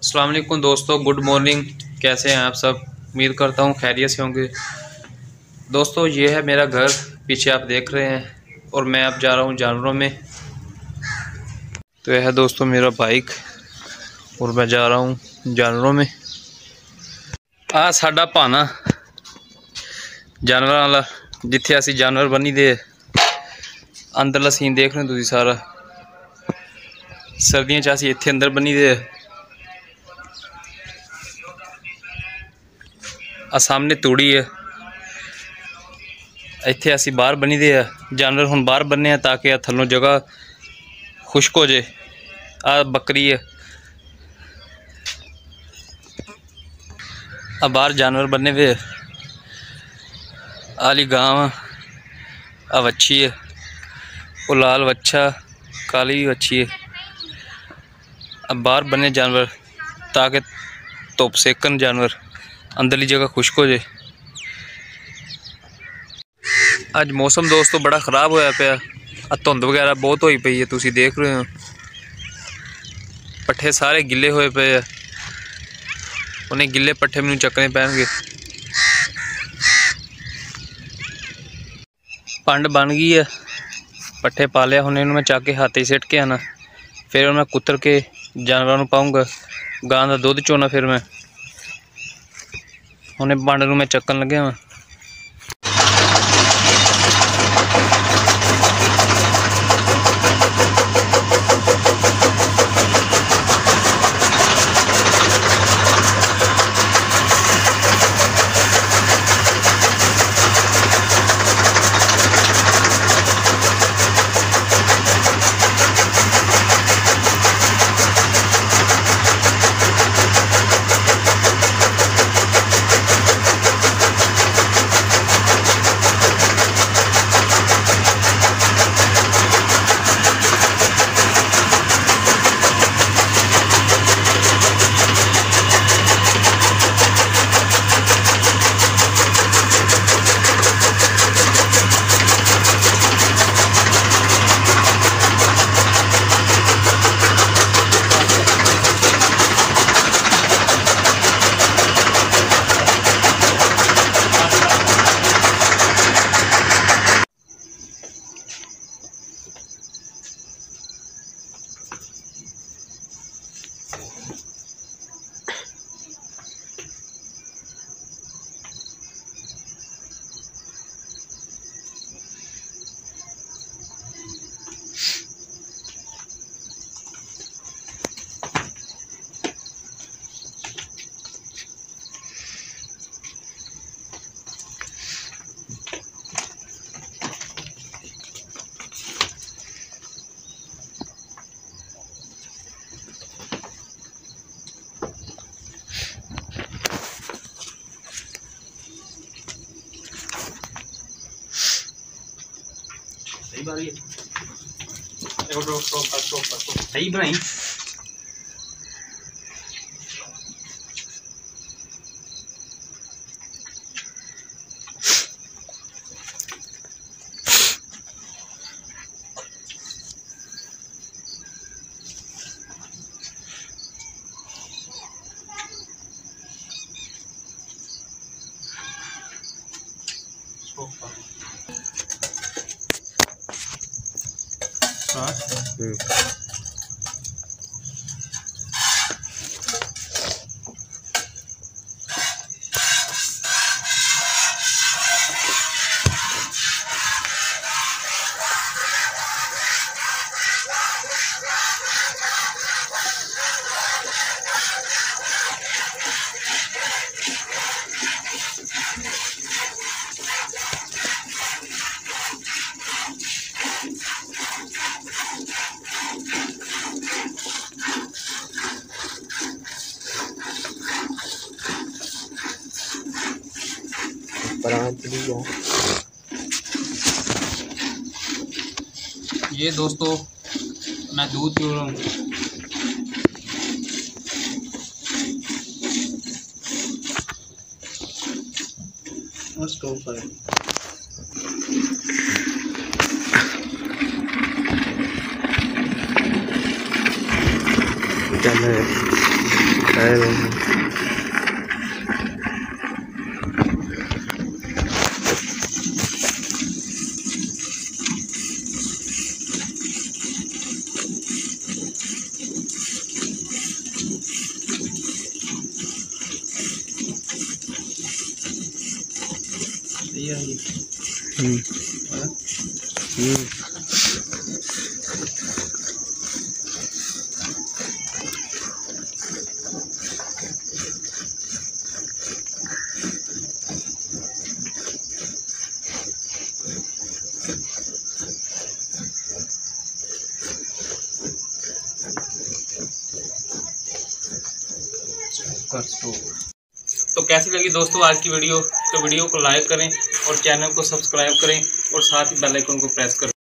अस्सलाम वालेकुम दोस्तों, गुड मॉर्निंग। कैसे हैं आप सब? उम्मीद करता हूँ खैरियत से होंगे। दोस्तों ये है मेरा घर, पीछे आप देख रहे हैं, और मैं अब जा रहा हूँ जानवरों में। तो यह है दोस्तों मेरा बाइक और मैं जा रहा हूँ जानवरों में। आ साडा भाना जानवर वाला, जिथे असी जानवर बनी दे। अंदरला सीन देख रहे हो तुसीं सारा। सर्दियों च असी इत्थे अंदर बनी दे। आ सामने तूड़ी है, इत्थे असी बाहर बनी दे है। जानवर हुण बाहर बन्ने ताकि थल्लों जगह खुश्क हो जाए। आ बकरी है, आ बाहर जानवर बने हुए। आली गांव, आ वच्छी है, वो लाल वच्छा, काली वच्छी है। अब बाहर बने जानवर ताकि धुप सेकन जानवर, अंदरली जगह खुश्क हो जाए। अज मौसम दोस्तों बड़ा खराब होया पिया। धुंध वगैरह बहुत होई पई है, तुसीं देख रहे हो। पट्ठे सारे गिले होए पे है, उन्हें गिले पट्ठे मैनूं चकने पैणगे। पंड बन गई है, पट्ठे पा लिया। हुण इन्हूं मैं चक के हाथे सिट के आना, फिर मैं कुतर के जानवरों नूं पाऊँगा। गां दा दुध चोना फिर मैं हुणे पंड नूं मैं चक्कन लग्या वां। सही बनाई। ये दोस्तों मैं दूध पी रहा हूँ। और स्टोव पर तो कैसी लगी दोस्तों आज की वीडियो? तो वीडियो को लाइक करें और चैनल को सब्सक्राइब करें और साथ ही बेल आइकन को प्रेस करें।